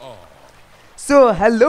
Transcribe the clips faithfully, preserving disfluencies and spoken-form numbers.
So hello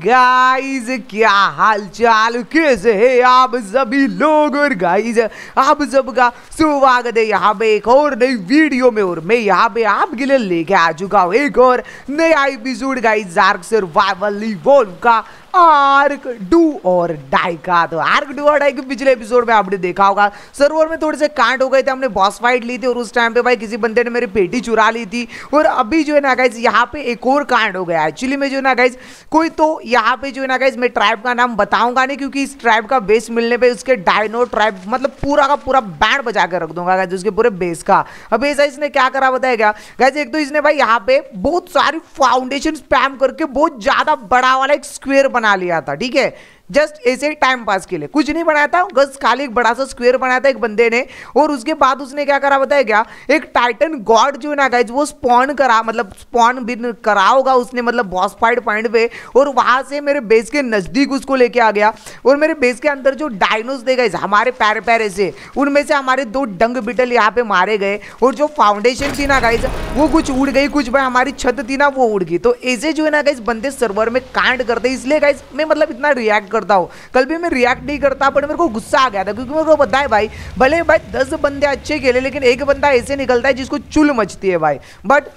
guys, क्या हाल चाल, कैसे है आप सभी लोग। और गाइज आप सबका स्वागत है यहाँ पे एक और नई वीडियो में। और मैं यहाँ पे आपके लिए लेके आ चुका हूँ एक और नया episode guys, Ark survival evolve का, आर्क डू और डाई का। तो आर्क डू और डाई के पिछले एपिसोड में आपने देखा होगा सर्वर में थोड़े से कांड हो गए थे, हमने बॉस फाइट ली थी और उस टाइम पे भाई किसी बंदे ने मेरी पेटी चुरा ली थी। और अभी जो है ना गाइज यहाँ पे एक और कांड हो गया। एक्चुअली में जो है ना गाइज कोई तो यहाँ पे जो है ना गाइज मैं ट्राइब का नाम बताऊंगा नहीं, क्योंकि इस ट्राइब का बेस मिलने पे उसके डायनो ट्राइब मतलब पूरा का पूरा बैंड बजा के रख दूंगा गाइज उसके पूरे बेस का। अब ऐसा इसने क्या करा बताएगा गाइज। एक तो इसने भाई यहाँ पे बहुत सारी फाउंडेशन स्पैम करके बहुत ज्यादा बड़ा वाला एक स्क्वायर बना लिया था, ठीक है, जस्ट ऐसे टाइम पास के लिए, कुछ नहीं बनाया था, बस खाली एक बड़ा सा स्क्वायर बनाया था एक बंदे ने। और उसके बाद उसने क्या करा बताया क्या, एक टाइटन गॉड जो है ना गाइज वो स्पॉन करा, मतलब स्पॉन भी करा होगा उसने, मतलब बॉस फाइट पॉइंट पे, और वहां से मेरे बेस के नजदीक उसको लेके आ गया। और मेरे बेस के अंदर जो डायनोस थे गाइज हमारे प्यारे प्यारे से, उनमें से हमारे दो डंग बिटल यहाँ पे मारे गए। और जो फाउंडेशन थी ना गाइज वो कुछ उड़ गई, कुछ भाई हमारी छत थी ना वो उड़ गई। तो ऐसे जो है ना गाइज बंदे सर्वर में कांड करते, इसलिए गाइज मैं मतलब इतना रिएक्ट करता हूँ। कल भी मैं रिएक्ट नहीं करता, पर मेरे को गुस्सा आ गया था, क्योंकि मेरे को पता है भाई भले भाई दस बंदे अच्छे खेले, लेकिन एक बंदा ऐसे निकलता है जिसको चुल मचती है भाई। बट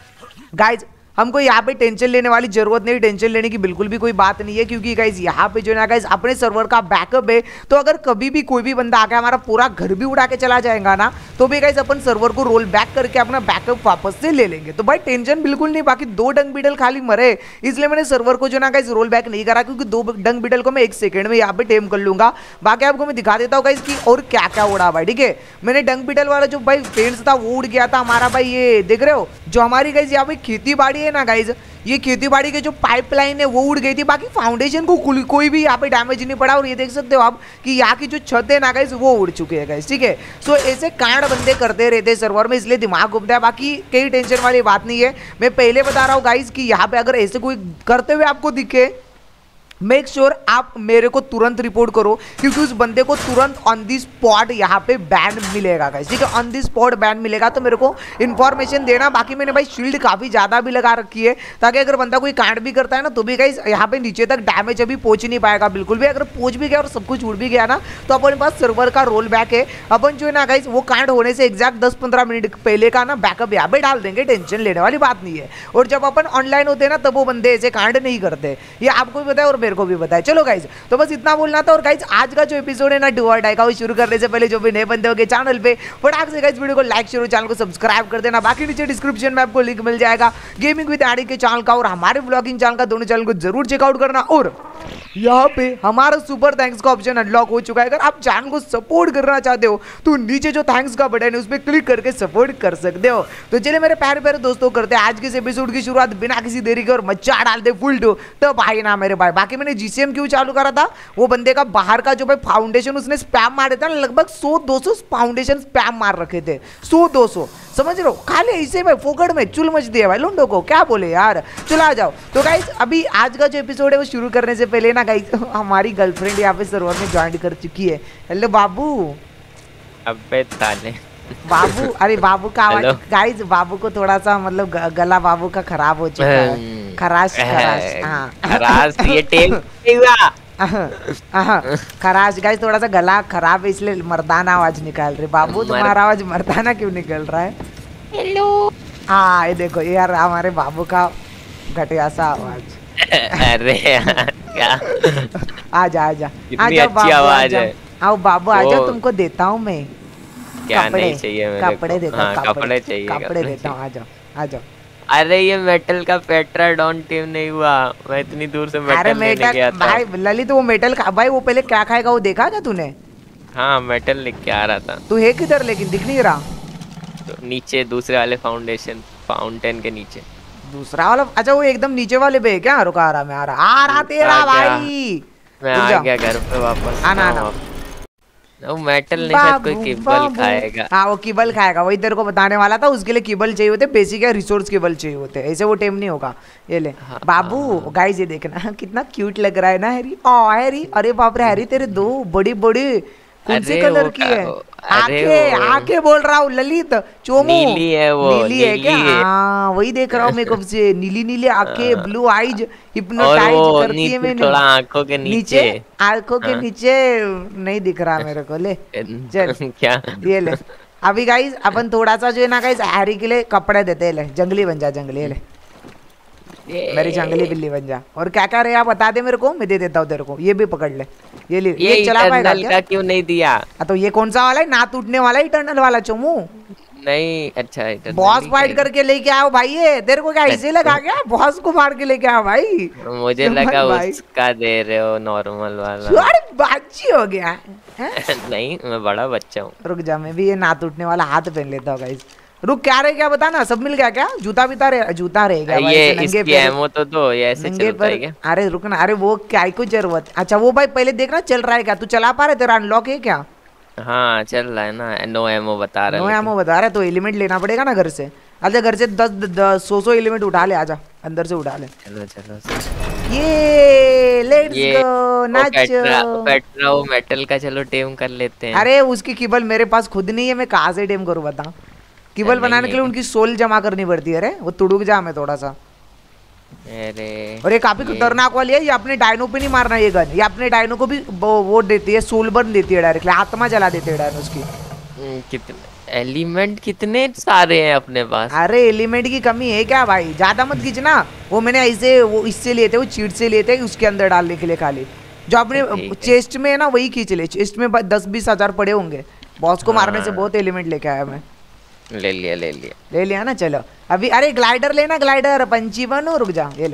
गाइज हमको यहाँ पे टेंशन लेने वाली जरूरत नहीं, टेंशन लेने की बिल्कुल भी कोई बात नहीं है, क्योंकि गाइज यहाँ पे जो है ना गाइज अपने सर्वर का बैकअप है। तो अगर कभी भी कोई भी बंदा आके हमारा पूरा घर भी उड़ा के चला जाएगा ना, तो भी गाइज अपन सर्वर को रोल बैक करके अपना बैकअप वापस से ले लेंगे। तो भाई टेंशन बिल्कुल नहीं। बाकी दो डंग बिडल खाली मरे, इसलिए मैंने सर्वर को जो ना गाइज रोल बैक नहीं करा, क्योंकि दो डंग बिडल को मैं एक सेकंड में यहाँ पे टेम कर लूंगा। बाकी आपको मैं दिखा देता हूँ गाइज की और क्या क्या उड़ा भाई, ठीक है। मैंने डंग बिडल वाला जो भाई पेंट्स था वो उड़ गया था हमारा भाई, ये देख रहे हो जो हमारी गाइज यहाँ पे खेती बाड़ी है ना गाइज, ये खेती बाड़ी के जो पाइपलाइन है वो उड़ गई थी। बाकी फाउंडेशन को कोई भी यहाँ पे डैमेज नहीं पड़ा। और ये देख सकते हो आप कि यहाँ की जो छत है ना गाइस वो उड़ चुके हैं गाइस, ठीक है। सो ऐसे कांड बंदे करते रहते हैं सर्वर में, इसलिए दिमाग घूमता है। बाकी कई टेंशन वाली बात नहीं है। मैं पहले बता रहा हूँ गाइस कि यहाँ पे अगर ऐसे कोई करते हुए आपको दिखे, मेक श्योर sure आप मेरे को तुरंत रिपोर्ट करो, क्योंकि उस बंदे को तुरंत ऑन दी स्पॉट यहाँ पे बैन मिलेगा गाइस, ठीक है। ऑन दी स्पॉट बैन मिलेगा, तो मेरे को इन्फॉर्मेशन देना। बाकी मैंने भाई शील्ड काफी ज्यादा भी लगा रखी है, ताकि अगर बंदा कोई कांड भी करता है ना तो भी गाइस यहाँ पे नीचे तक डैमेज अभी पहुंच नहीं पाएगा बिल्कुल भी। अगर पहुंच भी गया और सब कुछ उड़ भी गया ना, तो अपने पास सर्वर का रोल बैक है। अपन जो है ना गाइस वो कांड होने से एग्जैक्ट दस पंद्रह मिनट पहले का ना बैकअप यहाँ पे डाल देंगे, टेंशन लेने वाली बात नहीं है। और जब अपन ऑनलाइन होते हैं ना तब वो बंदे ऐसे कांड नहीं करते, ये आपको भी पता है और मेरे को भी पता है। चलो गाइज, तो बस इतना बोलना था। और गाइज आज का जो एपिसोड है ना डू और डाई का, वो शुरू करने से पहले जो भी नए बंदे होंगे चैनल पे फटाक से गाइज वीडियो को लाइक शेयर, चैनल को सब्सक्राइब कर देना। बाकी नीचे डिस्क्रिप्शन में आपको लिंक मिल जाएगा गेमिंग विद आड़ी के चैनल का और हमारे व्लॉगिंग चैनल का, दोनों चैनल को जरूर चेकआउट करना। और यहाँ पे हमारा सुपर थैंक्स का ऑप्शन अनलॉक हो चुका है। अगर आप चैनल को सपोर्ट करना चाहते हो तो नीचे जो थैंक्स का बटन है उस पर क्लिक करके सपोर्ट कर सकते हो। तो चलिए मेरे प्यारे प्यारे दोस्तों, करते हैं आज के इस एपिसोड की शुरुआत बिना किसी देरी के, और मचा डालते फुल टू तो भाई ना मेरे भाई। बाकी मैंने जीसीएम क्यों चालू करा था, वो बंदे का बाहर का जो भाई फाउंडेशन उसने स्पैम मारे था, लगभग सौ दो सौ फाउंडेशन स्पैम मार रखे थे, सौ दो सौ, समझ रहे हो, खाली ऐसे भाई फोकट में चुल मच दिया भाई लोंडो को, क्या बोले यार। चलो आ जाओ। तो गाइस अभी आज का जो एपिसोड है वो शुरू करने से पहले ना गाइस हमारी गर्लफ्रेंड यहाँ पे सर्वर में ज्वाइन कर चुकी है। हेलो बाबू। अबे ताले बाबू, अरे बाबू का आवाज गाइस, बाबू को थोड़ा सा मतलब गला बाबू का खराब हो चुका है, खराश खराश, हाँ खराश, ये टेप नहीं हुआ खराश गाइस, थोड़ा सा गला खराब है इसलिए मर्दाना आवाज निकाल रहे। बाबू तुम्हारा आवाज मर्दाना क्यों निकल रहा है? हेलो। हाँ ये देखो यार हमारे बाबू का घटिया सा आवाज। अरे यार क्या, आजा आजा इतनी अच्छी आवाज है। आओ बाबू आजा, तुमको देता हूँ मैं क्या नहीं चाहिए मेरे को, कपड़े देता हूँ, कपड़े चाहिए, कपड़े देता हूँ, आ जाओ आ जाओ। अरे ये मेटल का पेट्राडॉन टीम नहीं हुआ, मैं इतनी दूर से मेटल लेने गया था भाई। ललित वो मेटल खा भाई, वो पहले क्या खाएगा वो देखा क्या तूने? हाँ मेटल लेके आ रहा था। तू है किधर लेकिन दिख नहीं रहा? तो नीचे दूसरे वाले फाउंडेशन फाउंटेन के नीचे। दूसरा वाला? अच्छा वो एकदम नीचे वाले पे क्या? रुका आ रहा मैं आ रहा आ रहा तेरा भाई, मैं आ गया घर पे वापस। आना आना। वो मेटल नहीं, शायद कोई केबल खाएगा। हाँ वो केबल खाएगा, वही तेरे को बताने वाला था। उसके लिए केबल चाहिए होते, बेसिक है रिसोर्स केबल चाहिए होते, ऐसे वो टेम नहीं होगा। ये ले हाँ, बाबू हाँ। गाइस ये देखना कितना क्यूट लग रहा है ना हैरी। ओ हैरी, अरे बाप रे हैरी तेरे दो बड़ी बड़ी कौन से अरे कलर वो की का- है? अरे आंखें वो आंखें बोल रहा हूँ ललित, चोमू नीली है वो, नीली है क्या? नीली है। हाँ वही देख रहा हूँ मैं कब से, नीली नीली आंखें, ब्लू आइज, और हिप्नोटाइज वो करती है नीचे मैंने। थोड़ा आंखों के नीचे नीचे। आंखों के हाँ। नीचे नहीं दिख रहा मेरे को, ले चल क्या? ये ले। अभी गाइस अपन थोड़ा सा जो है ना गाइस हैरी के लिए कपड़े देते हैं, ले जंगली बन जा, जंगली ले मेरी जंगली बिल्ली बन जा। और क्या क्या रहे आप बता दे मेरे को, मैं दे देता हूँ तेरे को। ये भी पकड़ ले, ये ले, ये ये चला पाएगा इटर्नल क्या? का क्यों नहीं दिया? हाँ, तो ये कौन सा वाला है, ना टूटने वाला है इटर्नल वाला चोमू। नहीं अच्छा इटर्नल बॉस ही फाइट कहेगा। करके लेके आओ भाई, ये तेरे को क्या ऐसे लगा क्या? बॉस को मार के लेके आओ भाई। मुझे समझ लगा भाई। उसका दे रहे हो नॉर्मल वाला। अरे बाची हो गया है? नहीं मैं बड़ा बच्चा हूँ। रुक जा, मैं भी ये ना टूटने वाला हाथ पहन लेता हूँ गाइस। रुक, क्या रहे क्या बता ना, सब मिल गया क्या? जूता भी रहे, जूता रह गया भाई, ये ऐसे नंगे इसकी पैर- एमो तो दो, ये ऐसे नंगे चलता है पर। क्या? अरे रुक ना, अरे वो क्या ही कुछ जरूरत। अच्छा वो भाई पहले देखना चल रहा है क्या, तू चला पा रहा है, तेरा अनलॉक है क्या? हाँ चल रहा है ना, नो एमो बता रहा नो है एमो बता रहा है, तो एलिमेंट लेना पड़ेगा ना घर से। अच्छा घर से दस दस सौ सौ एलिमेंट उठा ले, आजा अंदर से उठा ले। चलो चलो। ये लेट्स ये गो वो नाचो। पेट्रा पेट्रा वो मेटल का चलो टेम कर लेते हैं। अरे उसकी केबल मेरे पास खुद नहीं है, मैं कहाँ से टेम करूँ बता। केबल नहीं बनाने के लिए है। उनकी सोल जमा करनी पड़ती है। अरे वो तुड़ुक जा मैं थोड़ा सा। अरे और ये काफी ये- खतरनाक वाली है, ये अपने डायनो पे नहीं मारना ये गन, ये अपने डायनो को भी वो, वो देती है, सोल बर्न देती है डायरेक्टली, आत्मा जला देती है डायनो की। हम्म, कितने एलिमेंट कितने सारे हैं अपने पास। अरे एलिमेंट की कमी है क्या भाई, ज्यादा मत खींचना। वो मैंने ऐसे वो इससे लिए थे, वो चीट से लिए थे उसके अंदर डालने के लिए खाली। जो अपने ठीक है। चेस्ट में है ना वही खींच ले, चेस्ट में ब- दस बीस हजार पड़े होंगे। बॉस को मारने से हाँ। बहुत एलिमेंट लेके आया मैं। ले लिया ले लिया। ले लिया ना, चलो अभी। अरे ग्लाइडर लेना, ग्लाइडर पंची बनो, रुक जा ये ले,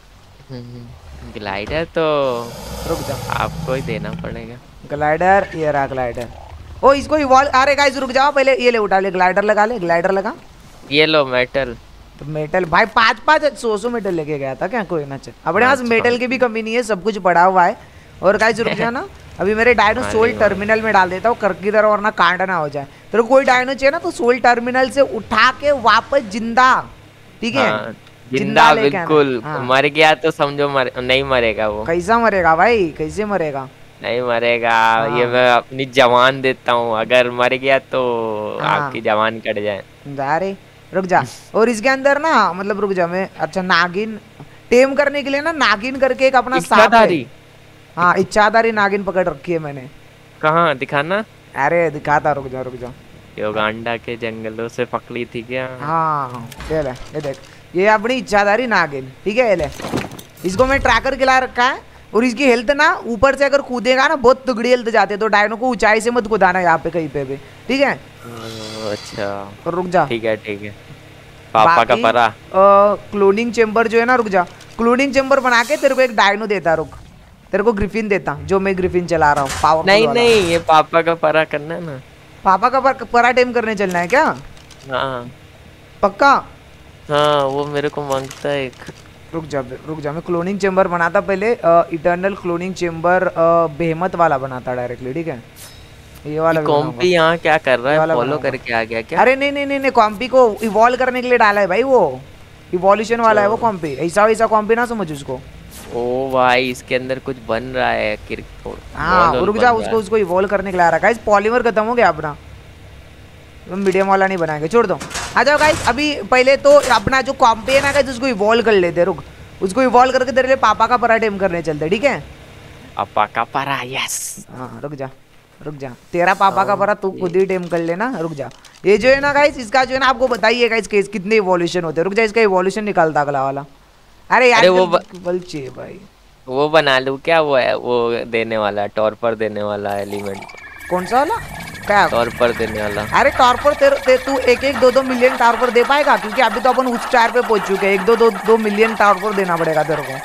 ग्लाइडर तो रुक जा। आपको ही देना पड़ेगा। ग्लाइडर ये रहा ग्लाइडर। ओ इसको इवॉल्व, अरे गाइस रुक जाओ पहले, ये ले उठा ले, ग्लाइडर लगा ले, ग्लाइडर लगा। ये लो मेटल। तो मेटल भाई पाँच पाँच सौ सौ मेटल लेके गया था क्या कोई ना? चल अपने पास अच्छा। मेटल की भी कमी नहीं है, सब कुछ पड़ा हुआ है। और गाइस रुक जा ना, अभी मेरे डायनो हाँ, सोल नहीं, टर्मिनल में डाल देता हूँ, कर की तरह, वरना कांड ना हो जाए। तेरे को कोई डायनो चाहिए ना तो सोल टर्मिनल से उठा के वापस जिंदा, ठीक है? हाँ, जिंदा लेके आना। बिल्कुल। हाँ। मर गया तो समझो मर नहीं मरेगा वो। कैसा मरेगा भाई, कैसे मरेगा? नहीं मरेगा। हाँ। ये मैं अपनी जवान देता हूँ, अगर मर गया तो हाँ। आपकी जवान कट जाए। जा रे रुक जा। और इसके अंदर ना मतलब रुक जा मैं, अच्छा नागिन टेम करने के लिए ना नागिन करके एक अपना सांप है। इच्छाधारी। हाँ इच्छाधारी नागिन पकड़ रखी है मैंने। कहाँ दिखाना? अरे दिखाता, रुक जा रुक जा। योगांडा के जंगलों से पकड़ी थी क्या? हाँ ये ले, ये देख, ये अपनी इच्छाधारी नागिन, ठीक है? ये ले, इसको मैं ट्रैकर खिला रखा है। और इसकी हेल्थ ना ऊपर से अगर कूदेगा ना बहुत तगड़ी हेल्थ जाती है, तो डायनो को ऊंचाई से मत कूदाना यहाँ पे कहीं पे भी, ठीक है? ओ, अच्छा और रुक जा, ठीक है ठीक है। पापा का बाकी, परा। अ, क्लोनिंग चेम्बर जो है ना, रुक जा, क्लोनिंग चेम्बर बना के तेरे को एक डायनो देता, रुक तेरे को ग्रिफिन देता, जो मैं ग्रिफिन चला रहा हूँ पावर। नहीं नहीं ये पापा का परा करना है ना। पापा का पर, परा टेम करने चलना है क्या? हाँ पक्का? हाँ वो मेरे को मांगता है एक। रुक जा रुक जा, मैं क्लोनिंग चेम्बर बनाता पहले, इटर्नल क्लोनिंग चेम्बर बेहमत वाला बनाता डायरेक्टली, ठीक है? ये वाला भी कॉम्पी बनाऊंगा। यहाँ क्या कर रहा ये है? वाला फॉलो बनाऊंगा। करके आ गया क्या? अरे नहीं नहीं नहीं नहीं, कॉम्पी को इवॉल्व करने के लिए डाला है भाई, वो इवोल्यूशन वाला है वो कॉम्पी, ऐसा वैसा कॉम्पी ना समझ उसको। ओ भाई इसके अंदर कुछ बन रहा है क्रिक। हाँ रुक जा, उसको उसको इवॉल्व करने के लिए आ रहा है गाइस। पॉलीमर खत्म हो गया अपना, मीडियम वाला नहीं बनाएंगे, छोड़ दो। आ जाओ गाइस, अभी पहले तो अपना जो कॉम्पी है ना गाइस उसको इवॉल्व कर लेते, रुक उसको इवॉल्व करके तेरे लिए पापा का परा टेम करने चलते, ठीक है? पापा का परा, यस। हाँ रुक जा रुक जा, तेरा पापा का परा तू खुद ही टेम कर लेना, रुक जा। ये जो है ना गाइस, इसका जो है ना आपको बताइए गाइस केस कितने इवोल्यूशन होते हैं, रुक जा इसका इवोल्यूशन निकालता अगला वाला। अरे यार अरे वो ब... बल्चे भाई, वो बना लूं क्या? वो है वो देने वाला, टॉर्पर देने वाला एलिमेंट। कौन सा वाला? क्या टॉर्पर देने वाला? अरे टॉर्पर तेरे ते, तू एक एक दो दो मिलियन टॉर्पर दे पाएगा? क्योंकि अभी तो अपन उस स्टार पे पहुंच चुके हैं, एक दो दो दो मिलियन टॉर्पर देना पड़ेगा तेरे को,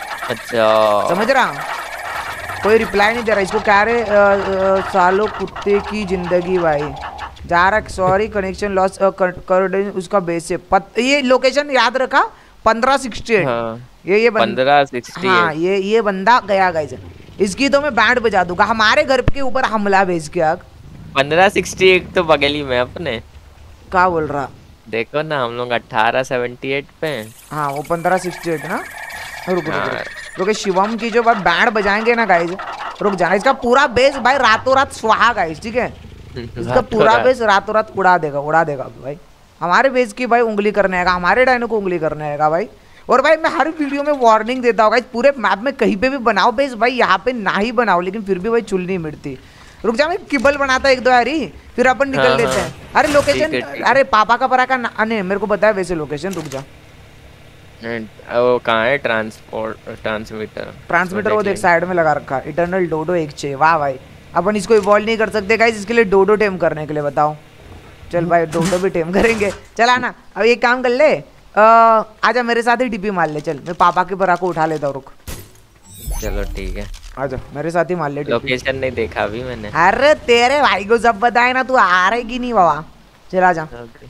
अच्छा समझ रहा? कोई रिप्लाई नहीं दे रहा इसको, क्या रे सालों कुत्ते की जिंदगी भाई जा रहा, सॉरी कनेक्शन लॉस कर उसका बेस से पत, ये लोकेशन याद रखा पंद्रह सिक्सटी एट। हाँ, ये ये पंद्रह सिक्सटी एट। हाँ ये ये बंदा गया गाइस, इसकी तो मैं बैंड बजा दूंगा, हमारे घर के ऊपर हमला भेज के। आग पंद्रह सिक्सटी एट तो बगली में अपने। क्या बोल रहा? देखो ना हम लोग अठारह सेवेंटी एट पे हैं। हाँ वो पंद्रह सिक्सटी एट ना, रुक रुक हाँ। रुक रुक, शिवम की जो बात बैंड बजाएंगे ना गाइस, रुक जाना, इसका पूरा बेस भाई रातों रात स्वाहा गाइस, ठीक है। इसका पूरा बेस रातों रात उड़ा देगा, उड़ा देगा भाई। हमारे बेस की भाई उंगली करने आएगा, हमारे डायनो को उंगली करने आएगा भाई। और भाई मैं हर वीडियो में वार्निंग देता हूँ गाइस, पूरे मैप में कहीं पे भी बनाओ बेस भाई, यहाँ पे ना ही बनाओ, लेकिन फिर भी भाई चुल नहीं मिटती। रुक जा, मैं किबल बनाता एक दो यारी, फिर अपन निकल हाँ, लेते हाँ। हैं। अरे लोकेशन, अरे पापा का परा का नहीं मेरे को पता है वैसे लोकेशन। रुक जा, वो कहाँ है ट्रांसपोर्ट ट्रांसमीटर? ट्रांसमीटर वो देख साइड में लगा रखा है, इटर्नल डोडो एक चे। वाह भाई, अपन इसको इवॉल्व नहीं कर सकते गाइस, इसके लिए डोडो टेम करने के लिए बताओ। चल भाई डोडो भी टेम करेंगे, चला ना। अब एक काम कर ले, आजा मेरे साथ ही टीपी मार ले, चल मैं पापा के परा को उठा लेता हूँ, रुक। चलो ठीक है, आजा मेरे साथ ही मार ले। लोकेशन नहीं देखा अभी मैंने। अरे तेरे भाई को सब बताए ना, तू आ रही की नहीं बाबा। चल आजा,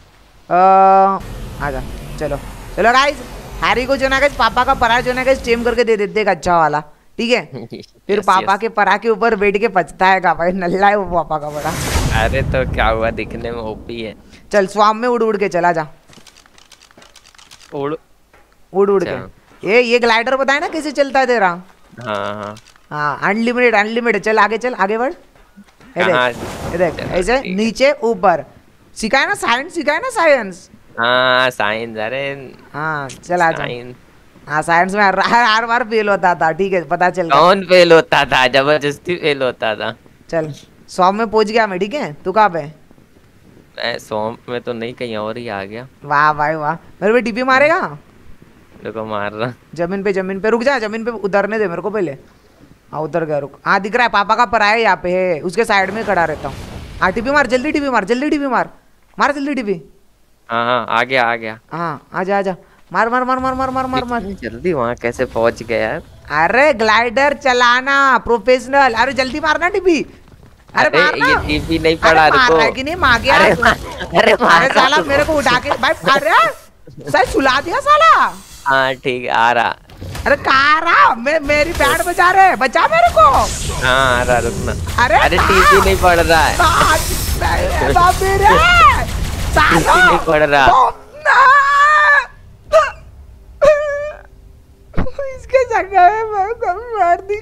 आजा चलो चलो गाइस। हैरी को जो ना गाइस पापा का परा जो ना गाइस टेम करके दे देते अच्छा वाला, ठीक है। फिर yes, पापा yes. के परा के ऊपर बैठ के पछता है भाई, नल्ला है वो पापा का परा। अरे तो क्या हुआ, दिखने में ओपी है। चल स्वाम में उड़ उड़ के चला जा, उड़ उड़ उड़ के। ये ये ग्लाइडर बताए ना कैसे चलता है तेरा? हाँ हाँ हाँ अनलिमिटेड अनलिमिटेड। चल आगे चल, आगे बढ़। ये देख, ये देख ऐसे नीचे ऊपर। सिखाया ना साइंस, सिखाया ना साइंस। हाँ साइंस, अरे हाँ चल आजा। हाँ साइंस में हर हर बार फेल होता था, ठीक है पता चल गया। कौन फेल होता था? जबरदस्ती फेल होता था। चल सौ में पहुंच गया मैं, ठीक है। तू कहाँ पे? मैं सौंप में तो नहीं, कहीं और ही आ गया। वाह भाई वाह, मेरे पे टीपी मारेगा? देखो मार रहा। जमीन पे जमीन पे रुक जा, जमीन पे उतरने दे मेरे को पहले। हाँ उतर गया, रुक। हाँ दिख रहा है पापा का पराया यहाँ पे है, उसके साइड में खड़ा रहता हूँ। हाँ टीपी मार, जल्दी टीपी मार, जल्दी टीपी मार, मार जल्दी टीपी। हाँ हाँ आ गया आ गया। हाँ आजा आजा, मार मार मार मार मार मार मार मार। जल्दी वहाँ कैसे पहुँच गया यार? अरे ग्लाइडर चलाना प्रोफेशनल, अरे जल्दी मारना टीपी। अरे मारना, ये टीपी नहीं पड़ा, मार रहा है कि नहीं? मार गया। अरे अरे साला मेरे को उठा के भाई, अरे सही सुला दिया साला। हाँ ठीक है आ रहा। अरे कहाँ रहा? मैं मेरी बैंड बजा रहे, बचा मेरे को। हाँ आ रहा, रुकना। अरे अरे टीपी नहीं पड़ रहा है, टीपी नहीं पड़ रहा। इसके जगह में मैं कभी मार दी।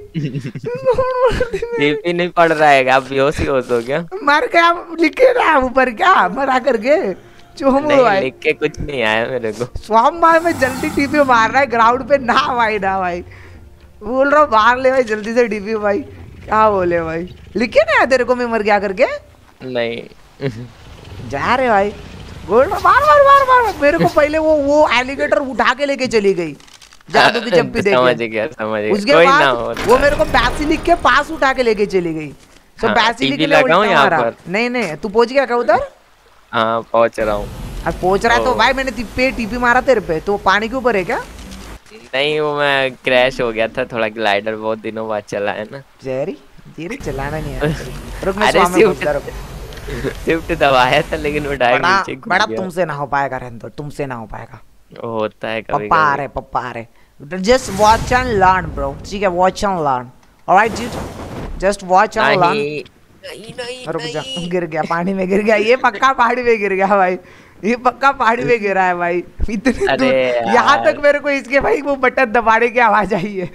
टीपी नहीं पड़ रहा है, आप बेहोश ही होश हो गया। मर गया लिखे ना ऊपर, क्या मरा करके नहीं, लिख के कुछ नहीं आया मेरे को। स्वाम भाई में जल्दी टीपी मार रहा है ग्राउंड पे ना भाई, ना भाई बोल रहा हूँ मार ले भाई जल्दी से टीपी भाई। क्या बोले भाई, लिखे ना तेरे को मैं मर गया करके? नहीं जा रहे भाई, बोल रहा मार मार मार मार। मेरे को पहले वो वो एलिगेटर उठा के लेके चली गई जादू की चप्पी देके। समझ गया समझ गया। उसके बाद वो मेरे को बैसिलिक के पास उठा के लेके चली गई। सो बैसिलिक लगाऊं यहाँ पर? नहीं नहीं, तू पहुंच गया क्या उधर? हाँ पहुंच रहा हूँ। अब पहुंच रहा है तो भाई मैंने पे टीपी मारा तेरे पे, तो पानी के ऊपर है क्या? नहीं वो मैं क्रैश हो गया था थोड़ा, ग्लाइडर बहुत दिनों बाद चला है ना। जेरी जेरी चलाना नहीं है। रुक मैं अरे स्वामी को रुक। शिफ्ट दबाया था लेकिन वो डायरेक्ट नीचे घुस बड़ा गया। तुमसे ना हो पाएगा रहने, तुमसे ना हो पाएगा। होता है कभी पप्पा आ रहे पप्पा आ रहे। Just watch and learn bro, ठीक है वॉच एंड लर्न। ऑलराइट जी, जस्ट वॉच एंड लर्न। नहीं नहीं रुक जा, गिर गया पानी में, गिर गया ये पक्का पहाड़ी में गिर गया भाई, ये पक्का पहाड़ी में गिरा है भाई। इतनी दूर यहाँ तक मेरे को इसके भाई वो बटन दबाने की आवाज आई है।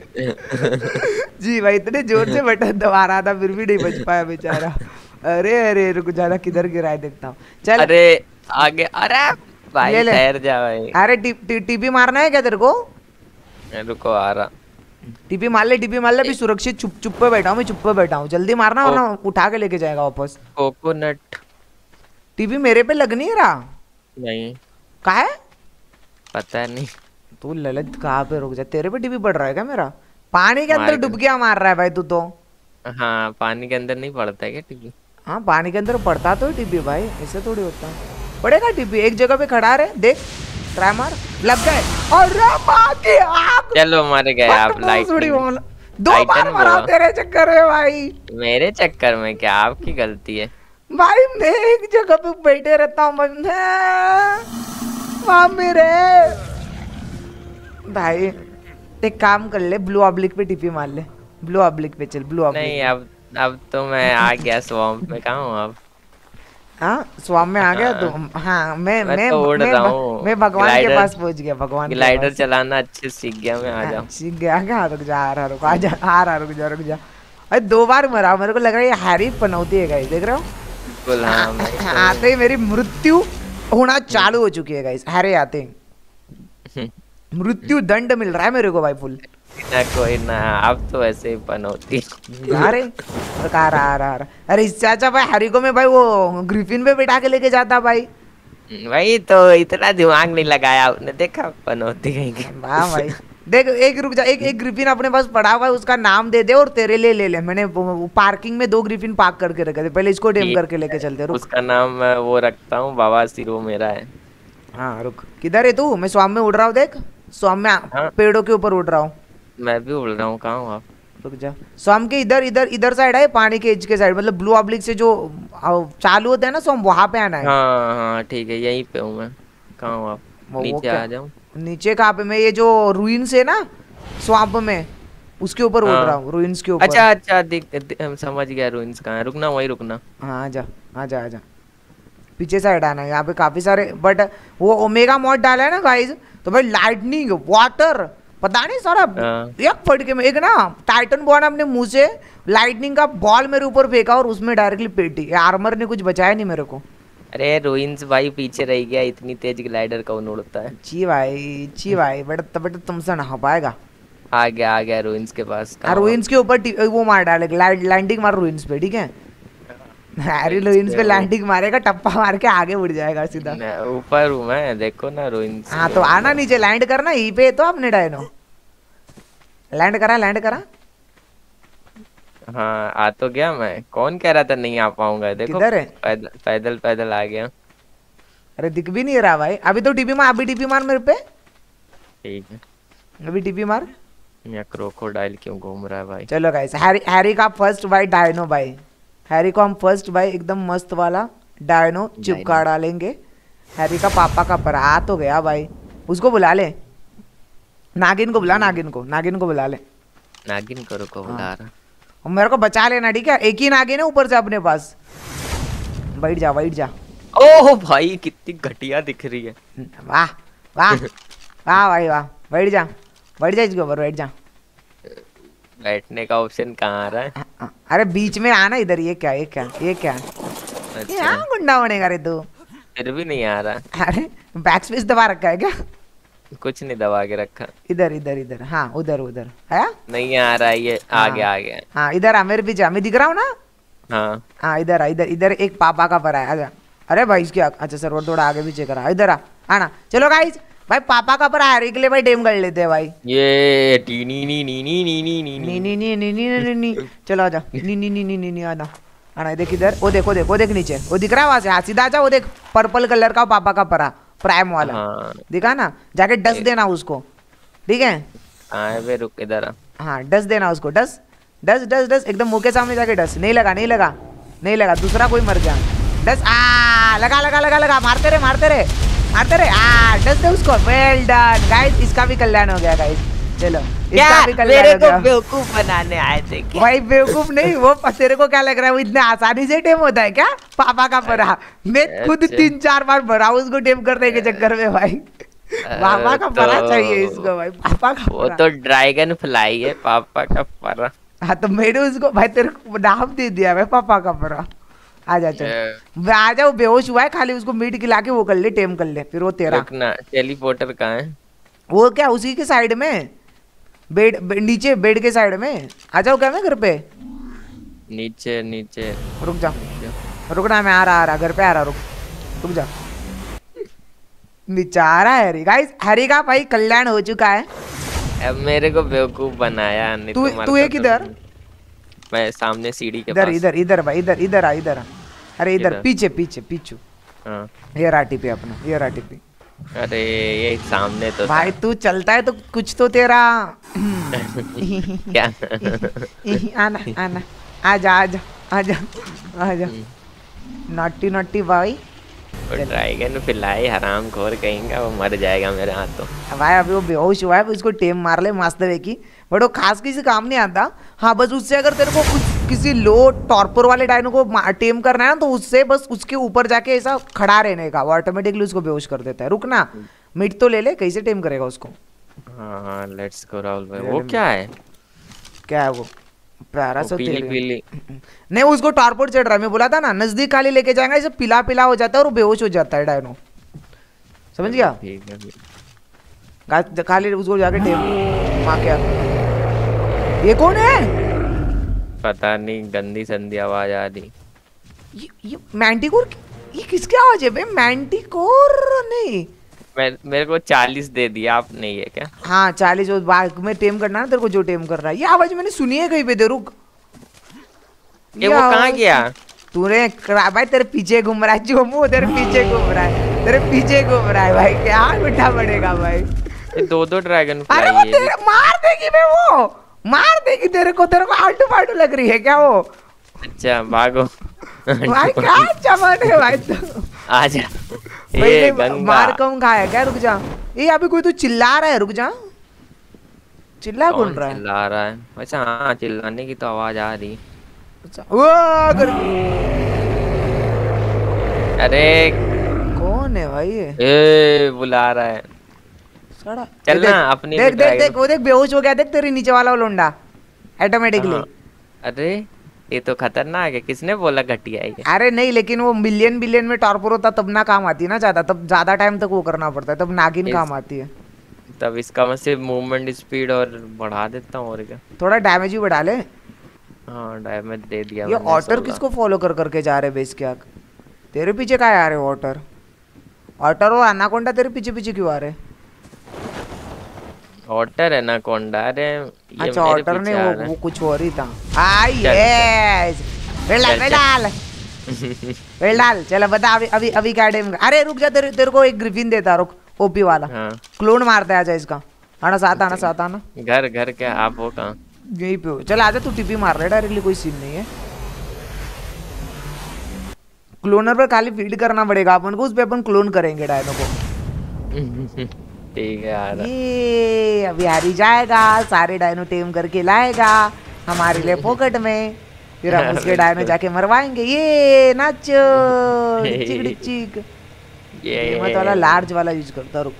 जी भाई इतने जोर से बटन दबा रहा था फिर भी नहीं बच पाया बेचारा। अरे अरे रुक जाना, किधर गिरा है देखता हूँ। चल अरे आगे, अरे भाई ठहर जा भाई। अरे टीपी मारना है क्या तेरे को? रुको आ रहा। टीपी मार ले, टीपी मार ले। अभी सुरक्षित चुप चुप पे बैठा हूँ मैं, चुप पे बैठा हूँ, जल्दी मारना वरना उठा के लेके जाएगा वापस। कोकोनट टीपी मेरे पे लग नहीं रहा। नहीं कहाँ है? पता नहीं। तू ललित कहाँ पे? रुक जा, तेरे पे टीपी पड़ रहा है क्या मेरा? पानी के अंदर डुबकियां मार रहा है भाई तू तो। हाँ पानी के अंदर नहीं पड़ता है क्या टीपी? हाँ पानी के अंदर पड़ता तो टीपी भाई, ऐसे थोड़ी होता है। पड़ेगा टीपी, एक जगह पे खड़ा रहे, देख ट्राई मार, लग गए। अरे माँ की आग! चलो मर गए आप। लाइट दो बार मरा तेरे चक्कर में भाई। मेरे चक्कर में क्या? आपकी गलती है भाई, मैं एक जगह पे बैठे रहता हूँ मेरे भाई। एक काम कर ले, ब्लू ऑब्लिक पे टीपी मार ले, ब्लू ऑब्लिक पे चल, ब्लू ऑब्लिक। नहीं अब अब तो मैं आ गया स्वैम्प में। कहाँ हूँ अब? हाँ स्वैम्प में आ गया तो? हाँ मैं मैं मैं तो उड़ मैं, रहा हूँ। मैं भगवान के पास पहुंच गया, भगवान के ग्लाइडर चलाना अच्छे सीख गया मैं। आ जाओ। सीख गया क्या? रुक जा, आ रहा रुक, आ जा, आ रहा रुक जा रुक जा। अरे दो बार मरा, मेरे को लग रहा है ये हैरी पनौती है गाइस, देख रहे हो? बिल्कुल हाँ मैं तो- आते ही मेरी मृत्यु होना चालू हो चुकी है गाइस, हैरी आते ही मृत्यु दंड मिल रहा है मेरे को भाई फुल। ना कोई ना, अब तो ऐसे ही पनौती अरे कहा रहा रहा रहा अरे इससे अच्छा भाई हैरी को मैं भाई वो ग्रिफिन पे बिठा के लेके जाता भाई। वही तो, इतना दिमाग नहीं लगाया आपने, देखा पनौती कहीं की। वाह भाई देख, एक रुक जा, एक एक ग्रिफिन अपने पास पड़ा हुआ है, उसका नाम दे दे और तेरे लिए ले ले। मैंने पार्किंग में दो ग्रिफिन पार्क करके रखे थे, पहले इसको डेम करके लेके चलते। रुक, उसका नाम मैं वो रखता हूँ, बाबा सिरो मेरा है। हाँ रुक, किधर है तू? मैं स्वाम में उड़ रहा हूँ, देख स्वाम में हाँ। पेड़ों के ऊपर उड़ रहा हूँ। मैं भी उड़ रहा हूँ, कहाँ हूँ आप? रुक जा, स्वाम के इधर इधर इधर साइड है, पानी के एज के साइड, मतलब ब्लू ऑब्लिक से जो चालू होते हैं ना स्वाम, वहां पे आना है। हाँ हाँ ठीक है, यहीं पे हूँ मैं। कहाँ हूँ आप? वो- वो नीचे क्या? आ जाऊँ? नीचे कहाँ पे? मैं ये जो रूइंस है ना स्वाम्प में, उसके ऊपर उड़ हाँ। रहा हूँ, रूइंस के ऊपर। अच्छा अच्छा दिख, दिख, हम समझ गया रूइंस कहाँ है। रुकना, वहीं रुकना। हाँ आजा आजा आजा, पीछे साइड आना है। यहाँ पे काफी सारे, बट वो ओमेगा मॉड डाला है ना गाइस, तो भाई लाइटनिंग वाटर पता नहीं सारा हाँ। एक फटके में, एक ना टाइटन बॉन अपने मुंह से लाइटनिंग का बॉल मेरे ऊपर फेंका और उसमें डायरेक्टली पेटी। आर्मर ने कुछ बचाया नहीं मेरे को। अरे रूइंस भाई पीछे रह गया, इतनी तेज ग्लाइडर कौन उड़ता है? ची भाई ची भाई, बेटा बेटा तुमसे ना हो पाएगा। आ गया आ गया रूइंस के पास। कहाँ रूइंस के ऊपर टी- वो मार डाले, लैंडिंग मार रूइंस पे, ठीक है? हैरी रूइंस पे लैंडिंग मारेगा, टप्पा मार के आगे उड़ जाएगा सीधा। मैं ऊपर हूँ मैं, देखो ना रूइंस। हाँ तो आना नीचे, लैंड करना यहीं पे तो आपने डायनो लैंड करा लैंड करा। हाँ आ तो गया मैं, कौन कह रहा था नहीं आ पाऊंगा? देखो किधर है? पैदल पैदल पैदल आ गया। अरे दिख भी नहीं रहा भाई। अभी तो टीपी मार, अभी टीपी मार मेरे पे, ठीक है। अभी टीपी मार। यहाँ क्रोकोडाइल क्यों घूम रहा है भाई? चलो गाइस, हैरी हैरी का फर्स्ट बाई डायनो भाई। हैरी को हम फर्स्ट बाई एकदम मस्त वाला डायनो चिपका डालेंगे। हैरी का पापा का पर आ तो गया भाई, उसको बुला ले, नागिन को बुला, नागिन को नागिन को बुला ले। नागिन करो को बुला रहा। और मेरे को बचा लेना, ठीक है? एक ही नागिन है ऊपर से अपने पास। बैठ जा बैठ जा। ओह भाई कितनी घटिया दिख रही है। वाह वाह वाह भाई वाह, बैठ जा बैठ जा, इसके ऊपर बैठ जा। बैठने का ऑप्शन कहाँ आ रहा है? अरे बीच में आना इधर। ये क्या ये क्या ये क्या ये अच्छा यहाँ गुंडा बनेगा रे तू? फिर भी नहीं आ रहा। अरे बैक स्पेस दबा रखा है क्या? कुछ नहीं दबा के रखा। इधर इधर इधर, हाँ उधर उधर है। नहीं आ रहा है ये, आ हाँ। गया आ गया। हाँ इधर आ, मेरे पीछे आ, मैं दिख रहा हूँ ना? हाँ हाँ इधर आ, इधर इधर एक पापा का पर है, आजा। अरे भाई इसकी आग- अच्छा सर्वर थोड़ा आगे पीछे करा, इधर आ आना। चलो गाइस भाई पापा का पर हैरी के लिए भाई डेम कर लेते हैं भाई। ये टी नी नी नी नी नी नी नी नी नी नी नी नी नी नी, चलो आजा, नी नी नी नी नी नी आना आना। देख इधर, वो देखो देखो देख नीचे, वो दिख रहा है वहां से, हाँ सीधा आजा। वो देख पर्पल कलर का पापा का परा प्राइम वाला, हाँ दिखा ना? जाके डस देना उसको, ठीक है? आए वे, रुक इधर आ। हाँ डस देना उसको, डस डस डस डस एकदम मुंह के सामने जाके डस। नहीं लगा नहीं लगा नहीं लगा, दूसरा कोई मर गया। डस आ लगा लगा लगा लगा, मारते रहे मारते रहे मारते रहे, आ डस दे उसको। वेल डन गाइस, इसका भी कल्याण हो गया गाइस। चलो इसका भी कल्याण मेरे हो को गया। बेवकूफ बनाने आए थे क्या? भाई बेवकूफ नहीं, वो तेरे को क्या लग रहा है वो इतने आसानी से टेम होता है क्या? पापा का परा मैं खुद अच्छा। तीन चार बार भरा उसको टेम करने के चक्कर में भाई। पापा का परा तो- चाहिए इसको भाई, पापा का वो परा। तो ड्रैगन फ्लाई है, पापा का परा। हाँ तो मैंने उसको भाई तेरे को नाम दे दिया भाई, पापा का परा। आ जा चल आ जा, वो बेहोश हुआ है, खाली उसको मीट खिला के वो कर ले, टेम कर ले, फिर वो तेरा। रुकना, टेलीपोर्टर कहाँ है? वो क्या उसी के साइड में, बेड बे, नीचे बेड के साइड में। आ जाओ क्या मैं घर पे? नीचे नीचे रुक जा रुकना, मैं आ रहा आ रहा घर पे आ रहा, रुक रुक जा। बेचारा हैरी गाइस, हैरी का भाई कल्याण हो चुका है। अब मेरे को बेवकूफ बनाया नहीं। तू तो तू एक इधर, मैं सामने सीढ़ी के इधर पास। इधर इधर भाई, इधर इधर आ इधर आ। अरे इधर इधर। पीछे पीछे पीछू, हाँ। ये रहा टीपी अपना, ये रहा टीपी। अरे ये सामने तो भाई तू चलता है तो कुछ तो तेरा क्या? आना आना, आजा आजा आजा आजा, नॉटी नॉटी भाई। ड्रैगन फिलाई हराम खोर कहेंगे, वो मर जाएगा मेरे हाथों। भाई अभी वो बेहोश हुआ है, उसको टेम मार ले मस्त वे की, बट वो खास किसी काम नहीं आता। हाँ बस उससे अगर तेरे को कुछ किसी लो टॉर्पर वाले डायनो को टेम करना है ना, तो उससे बस उसके ऊपर जाके ऐसा खड़ा रहने का, वो ऑटोमेटिकली उसको बेहोश कर देता है। रुकना मिट तो ले ले, कैसे टेम करेगा उसको? हाँ हाँ लेट्स गो राहुल भाई। वो क्या है? क्या है वो? प्यारा सा पीली तेल पीली। नहीं उसको टारपोर्ट चढ़ रहा है, मैं बोला था ना नजदीक खाली लेके जाएंगे इसे पिला पिला हो जाता है और वो बेहोश हो जाता है डायनो, समझ गया? ठीक है खाली उसको जाके टेप मार क्या। ये कौन है? पता नहीं, गंदी संधी आवाज आ रही। ये, ये मैंटिकोर, ये किसकी आवाज है बे? मैंटिकोर नहीं, मैं मेरे को चालीस दे दिया आपने, ये क्या? हाँ चालीस बाग में टेम करना ना तेरे को, जो टेम कर रहा है। ये आवाज मैंने सुनी है कहीं पे, दे रुक। ये वो कहाँ गया? तूने भाई तेरे पीछे घूम रहा है, जोमू तेरे पीछे घूम रहा है, तेरे पीछे घूम रहा है भाई, क्या बिठा पड़ेगा भाई। ये दो दो ड्रैगन अरे वो तेरे मार देगी बे, वो मार देगी तेरे को, तेरे को आल्टू फाल्टू लग रही है क्या वो? अच्छा भागो भाई क्या चमन है भाई तो। आजा। ये मार कम खाया क्या? रुक जा, ये अभी कोई तो चिल्ला रहा है, रुक जा। चिल्ला कौन रहा है? चिल्ला रहा है वैसे? हाँ चिल्लाने की तो आवाज आ रही। वो कर... अरे कौन है भाई ये? ए बुला रहा है। सड़ा चल ना अपनी। देख देख देख वो देख बेहोश हो गया, देख तेरे नीचे वाला वो लोंडा ऑटोमेटिकली। अरे ये तो खतरनाक है, किसने बोला घटिया है? अरे नहीं लेकिन वो मिलियन बिलियन में टॉर्पोर होता तब ना काम आती है ना ज्यादा, तब ज्यादा टाइम तक वो करना पड़ता है, तब नागिन काम आती है। तब इसका मैं सिर्फ मूवमेंट स्पीड और बढ़ा देता हूँ और क्या, थोड़ा डैमेज ही बढ़ा ले। हाँ डैमेज दे दिया। ये ऑटर किसको फॉलो कर करके जा रहे बेस क्या? तेरे पीछे क्या आ रहे ऑटर? ऑटर और एनाकोंडा तेरे पीछे पीछे क्यों आ रहे? Otter anaconda? अरे अच्छा ऑटर ने वो, वो कुछ और ही था। आ यस वेल डाल वेल डाल। चलो बता अभी अभी अभी क्या टाइम? अरे रुक जा, तेरे तेरे को एक ग्रिफिन देता, रुक ओपी वाला। हाँ। क्लोन मारता है, आजा इसका। आना साथ आना साथ आना। घर घर क्या आप हो कहाँ? यहीं पे हो, चल आजा, तू टीपी मार रहा है डायरेक्टली, कोई सीन नहीं है। क्लोनर पर खाली फीड करना पड़ेगा अपन को, उस पे अपन क्लोन करेंगे डायनो को। ठीक है यार। ये अभी हारी जाएगा, सारे डायनो टेम करके लाएगा हमारे लिए पॉकेट में, फिर हम उसके डायनो जाके मरवाएंगे। ये नाचो चिक चिक। ये मत वाला लार्ज वाला यूज करता, रुक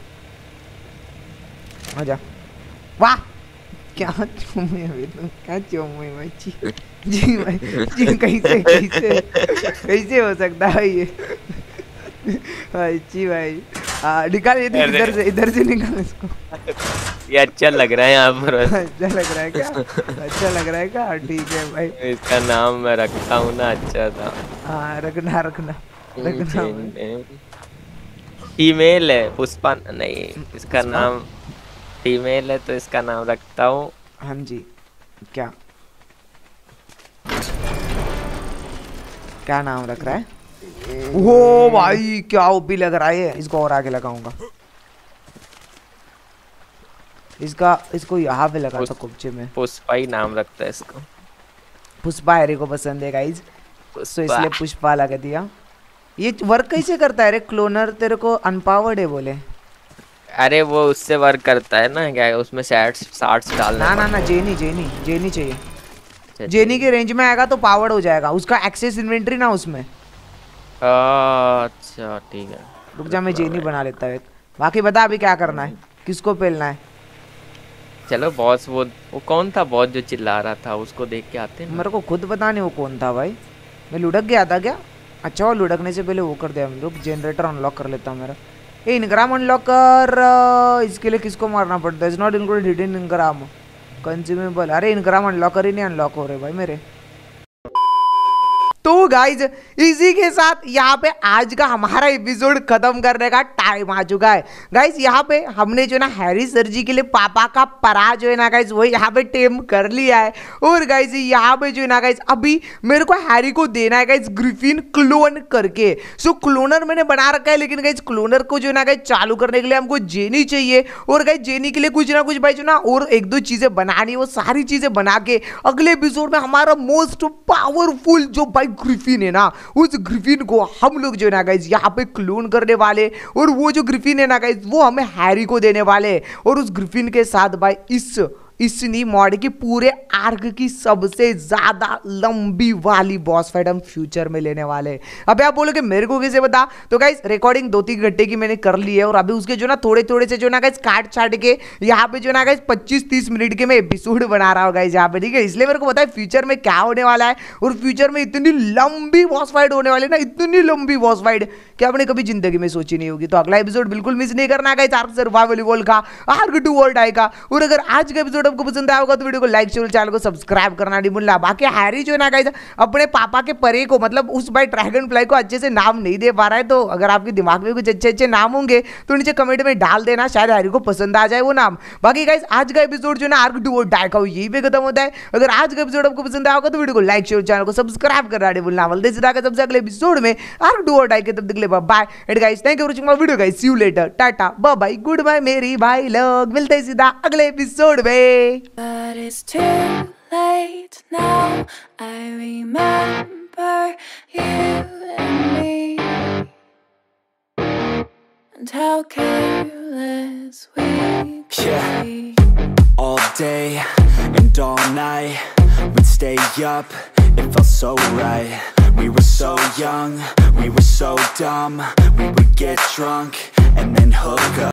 आजा। वाह क्या चुम्मे है, क्या चुम्मे भाई जी जी भाई जी। कैसे कैसे कैसे हो सकता है ये भाई जी भाई? हाँ निकाल ये, इधर से इधर से निकाल इसको। ये अच्छा लग रहा है यहाँ पर। अच्छा लग रहा है क्या? अच्छा लग रहा है क्या? ठीक है भाई, इसका नाम मैं रखता हूँ ना, अच्छा था। हाँ रखना रखना रखना। फीमेल है पुष्पा, नहीं इसका नाम फीमेल है तो इसका नाम रखता हूँ। हाँ जी। क्या क्या नाम रख रहा है? ओ भाई क्या ओपी लग रहा है, इसको और आगे लगाऊंगा। इसका इसको यहाँ पे लगा था कुब्जे में। पुष्पा ही नाम रखता है इसको। पुष्पा हैरी को पसंद है गाइज, तो इसलिए पुष्पा लगा दिया। ये वर्क कैसे करता है रे क्लोनर? तेरे को अनपावर्ड है बोले। अरे वो उससे वर्क करता है ना, क्या उसमें शॉट्स शॉट्स डालना। ना ना ना जेनी जेनी जेनी चाहिए। जेनी के रेंज में आएगा तो पावर्ड हो जाएगा, उसका एक्सेस इन्वेंटरी ना उसमें। अच्छा ठीक है, रुक जा मैं जेनी बना लेता है। बाकी बता अभी क्या करना है, किसको पेलना है? चलो बॉस, वो वो कौन था बॉस जो चिल्ला रहा था, उसको देख के आते हैं। मेरे को खुद पता नहीं वो कौन था भाई, मैं लुढ़क गया था क्या? अच्छा वो लुढ़कने से पहले वो कर दिया हम लोग। जनरेटर अनलॉक कर लेता हूँ मेरा। ये इनग्राम अनलॉक कर, इसके लिए किसको मारना पड़ता है? Is not included hidden engram consumable. अरे इनग्राम अनलॉकर ही नहीं अनलॉक हो रहे भाई मेरे। तो गाइज इसी के साथ यहाँ पे आज का हमारा एपिसोड खत्म करने का टाइम आ चुका है। गाइज यहाँ पे हमने जो ना हैरी सर जी के लिए पापा का परा जो है ना गाइज वो यहाँ पे टेम कर लिया है। और गाइज यहाँ पे जो है ना गाइज अभी मेरे को हैरी को देना है गाइज ग्रिफिन क्लोन करके। सो क्लोनर मैंने बना रखा है, लेकिन गाइज क्लोनर को जो है ना गाइज चालू करने के लिए हमको जेनी चाहिए। और गाइज जेनी के लिए कुछ ना कुछ भाई जो ना और एक दो चीजें बनानी, वो सारी चीजें बना के अगले एपिसोड में हमारा मोस्ट पावरफुल जो भाई ग्रिफिन है ना, उस ग्रिफिन को हम लोग जो है ना गाइज यहाँ पे क्लोन करने वाले। और वो जो ग्रिफिन है ना गाइज वो हमें हैरी को देने वाले। और उस ग्रिफिन के साथ भाई इस इस नी मॉड की पूरे आर्क की सबसे ज्यादा लंबी वाली बॉस फाइट हम फ्यूचर में लेने वाले हैं। अबे आप बोलोगे मेरे को कैसे बता, तो गाइस रिकॉर्डिंग दो तीन घंटे की मैंने कर ली है और अभी उसके जो ना थोड़े थोड़े से जो ना गाइस काट छाट के यहाँ पे जो ना गाइस पच्चीस तीस मिनट के मैं एपिसोड बना रहा हूँ गाइस यहाँ पे, ठीक है। इसलिए मेरे को पता है फ्यूचर में क्या होने वाला है और फ्यूचर में इतनी लंबी बॉस फाइट होने वाली है ना, इतनी लंबी बॉस फाइट कि आपने कभी जिंदगी में सोची नहीं होगी। तो अगला एपिसोड बिल्कुल मिस नहीं करना गाइस, आर्क सर्वाइवल इवॉल्व का, आर्क टू वर्ल्ड आएगा। और अगर आज का एपिसोड आपको पसंद आया होगा तो वीडियो को लाइक शेयर, चैनल को सब्सक्राइब करना नहीं भूलना। बाकी हैरी जो है ना गाइस अपने पापा के परे को, मतलब उस भाई ड्रैगन फ्लाई को अच्छे से नाम नहीं दे पा रहा है, तो अगर आपके दिमाग में कुछ अच्छे अच्छे नाम होंगे तो नीचे कमेंट में डाल देना, शायद हैरी को पसंद आ जाए वो नाम। बाकी गाइस आज का एपिसोड जो है ना आर्क टू वर्ल्ड आएगा यही पे खत्म होता है। अगर आज का एपिसोड आपको पसंद आया होगा तो वीडियो को लाइक शेयर, चैनल को सब्सक्राइब करना नहीं भूलना। मिलते हैं सीधा सबसे अगले एपिसोड में आर्क टू वर्ल्ड आएगा, तब तक के लिए bye and guys thank you for watching my video guys, see you later, टाटा बाय बाय गुड बाय मेरी भाई लोग, मिलते हैं सीधा अगले एपिसोड में। But it's too late now. I remember you and me, and how careless we could Yeah. be. All day and all night, we'd stay up, it felt so right. We were so young, we were so dumb. We would get drunk and then hook up.